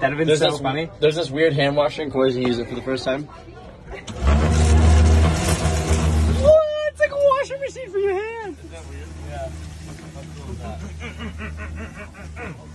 That'd have been so funny. There's this weird hand washer, and Corey's gonna use it for the first time. What? It's like a washing machine for your hands. Isn't that weird? Yeah. How cool is that?